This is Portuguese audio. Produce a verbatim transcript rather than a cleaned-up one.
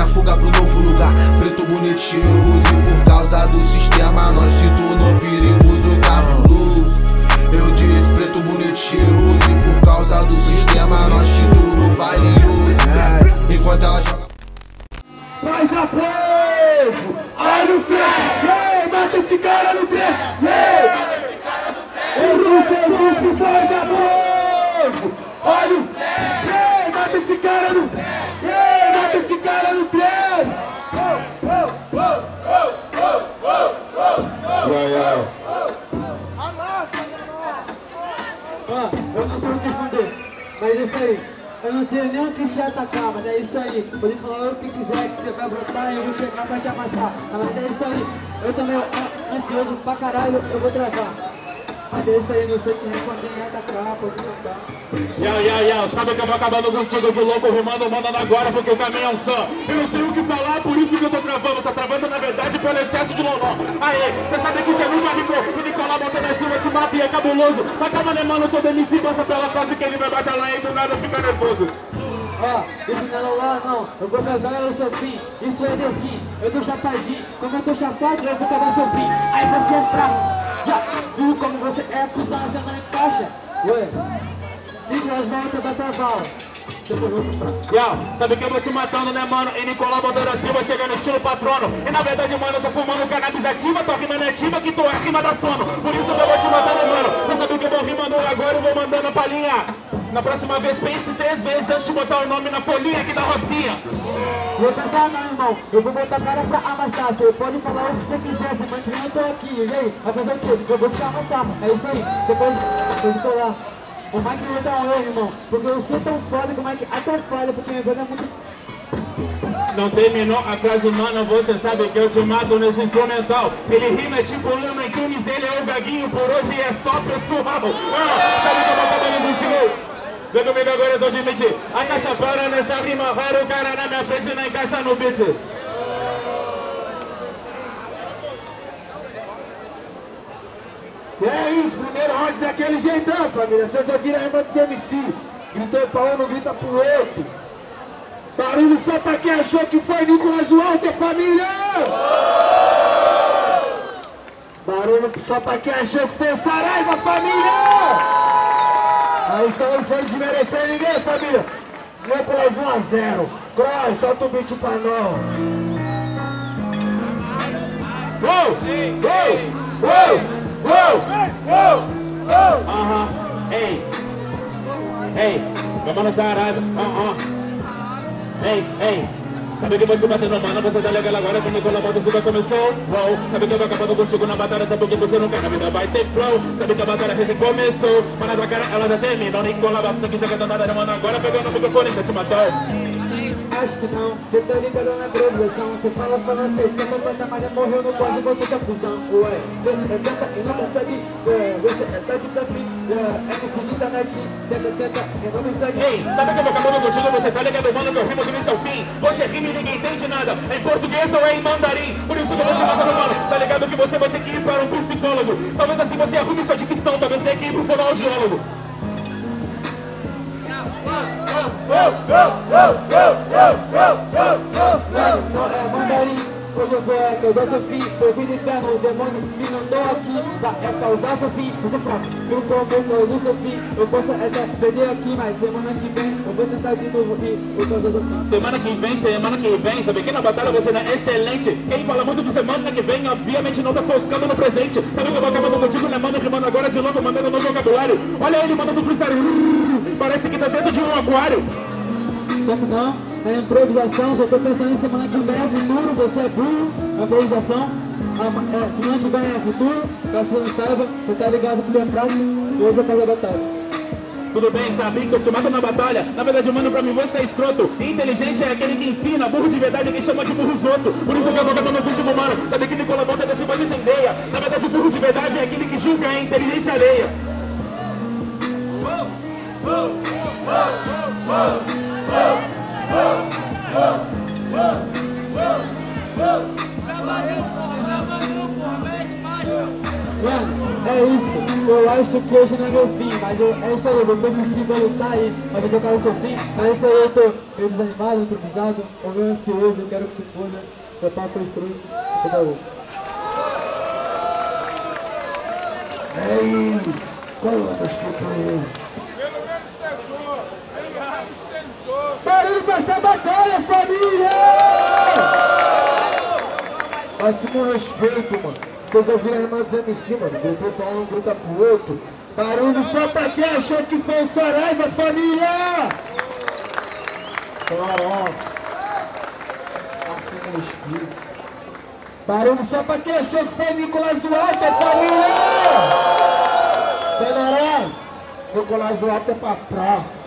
fuga pro novo lugar. Preto bonito, cheiroso, e por causa do sistema nós se tornou perigoso, cabuloso. Eu disse preto bonito, cheiroso, e por causa do sistema nós se tornou valioso. É, enquanto ela joga, faz apoio, olha o freio, mata esse cara no trem. O Russo faz apoio, olha o freio, mata esse cara no trem, mata esse cara no trem. Ó, eu não sei o que responder, mas é isso aí. Eu não sei nem o que se atacar, mas é isso aí. Pode falar o que quiser, que você vai brotar e eu vou chegar pra te amassar. Mas é isso aí. Eu também, ó, ansioso pra caralho, eu vou travar. Mas é isso aí, não sei se responder nem atacar, pode brotar. Yo, yo, yo, sabe que eu vou acabando contigo de louco, rimando, mandando agora porque o caminho é um só. Eu não sei o que falar, por isso que eu tô travando. Tô travando na verdade pelo excesso de loló. Aê, você sabe que você nunca rimou. O Nicolau botando em cima, te mata e é cabuloso. Acaba né, mano, todo M C passa pela fase que ele vai bater lá e do nada fica nervoso. Ó, isso não é lá não, eu vou casar no seu fim. Isso é meu fim, eu tô chapadinho. Como eu tô chapado, eu vou cagar seu fim. Aí você é fraco, já viu como você é, cuzão, você não encaixa. Ué, Nicolas volta da travala. Yo, sabe que eu vou te matando, né, mano? E Nicolau Bandeira Silva chega no estilo patrono. E na verdade, mano, eu tô fumando cannabis ativa, tô rimando ativa, que tu é rima da sono. Por isso que eu vou te matando, mano. Eu sabia que eu vou rimando agora, eu vou mandando a palhinha. Na próxima vez, pense três vezes antes de botar o nome na folhinha aqui da Rocinha. Vou pensar não, irmão, eu vou botar a cara pra amassar. Você pode falar o que você quiser, você mantém eu tô aqui. E aí, vai fazer o quê? Eu vou te amassar. É isso aí, depois, depois colar. O Mike não dá eu, irmão, porque eu sou tão foda que o Mike até falha, porque minha voz é muito... Não terminou a frase, mano, você sabe que eu te mato nesse instrumental. Ele rima é tipo Lama e Tunes, ele é o gaguinho, por hoje é só pessoal. Ah, sabe que eu vou acabando contigo? Vem comigo agora, eu tô de mentir. A caixa para nessa rima rara, o cara na minha frente não encaixa no beat. É isso, primeiro round daquele jeitão, família. Vocês ouviram a rima dos M C. Gritou pra um, não grita pro outro. Barulho só pra quem achou que foi Nicolas Walter, família! Barulho só pra quem achou que foi o Saraiva, família! Aí só sem desmerecer ninguém, família. Nicolas um a zero. Cross, solta o beat pra nós. Uou! Uou! Uou! Uou! Uou! Aham! Ei! Ei! Meu mano Saraiva! Aham! Ei! Ei! Sabe que eu vou te bater no mano, você tá legal agora que o Nicolau Bota Silva começou. Uou! Sabe que eu vou acabando contigo na batalha, até porque você nunca na vida vai ter flow. Sabe que a batalha recém começou, mas na tua cara ela já terminou. Nicolau Bota que chega danada, mano, agora pegando o microfone, já te matou. Acho que não, você tá ligado na improvisação. Você fala pra nós, você tenta passar, mas já morreu no pode, você tá fusão. Ué, você tenta e não consegue. Ué, você é tá de desafio. Ué, é que se da net, tenta, tenta e não consegue. Ei, sabe que eu vou acabando contigo, você tá ligado, mano, que eu rimo do início ao fim. Você rima e ninguém entende nada, é em português ou é em mandarim. Por isso que eu vou te matando, mano, tá ligado que você vai ter que ir para um psicólogo. Talvez assim você arrume sua dicção, talvez tenha que ir pro fonoaudiólogo. Não é mandarim, hoje eu vou é causar seu fim. Foi fim do inferno, o demônio me mandou aqui pra é causar seu fim. Você fraco, no começo eu uso seu fim. Eu posso até perder aqui, mas semana que vem eu vou tentar de novo e vou causar seu fim. Semana que vem, semana que vem, sabe que na batalha você não é excelente. Quem fala muito de semana que vem, obviamente não tá focando no presente. Sabe que eu vou acabando contigo, né, mano, rimando agora de novo, mandando no vocabulário. Olha ele mandando freestyle, parece que tá dentro de um aquário. Não, é improvisação, só tô pensando em semana que vem é futuro, você é burro, é improvisação, é, semana que vem é futuro, pra você não saiba, você tá ligado que você é fraco, e hoje eu faço a batalha. Tudo bem, sabe que eu te mato na batalha. Na verdade, mano, pra mim você é escroto. Inteligente é aquele que ensina, burro de verdade é quem chama de burro os outros. Por isso que eu tô acabando no último, mano, sabe que Nicolau Bota desse pode incendeia. Na verdade, o burro de verdade é aquele que julga a inteligência alheia. Mano, é é isso, eu acho que hoje não é meu fim, mas eu, é isso aí, eu vou persistir, vou lutar aí, mas eu tocar o seu fim, mas é isso aí, eu tô meio desanimado, improvisado, ou meio ansioso, eu quero que se foda, eu papo com os frutos, toda outra. É isso, coloca as companheiros. Barulho pra essa batalha, família! Máximo respeito, mano. Vocês ouviram a irmã dos M C, mano? Gritou pra um, grita pro outro. Barulho só pra quem achou que foi o Saraiva, família! Nossa. Máximo respeito. Barulho só pra quem achou que foi Nicolas Duarte, família! Senhoras, Nicolas Duarte é pra próxima.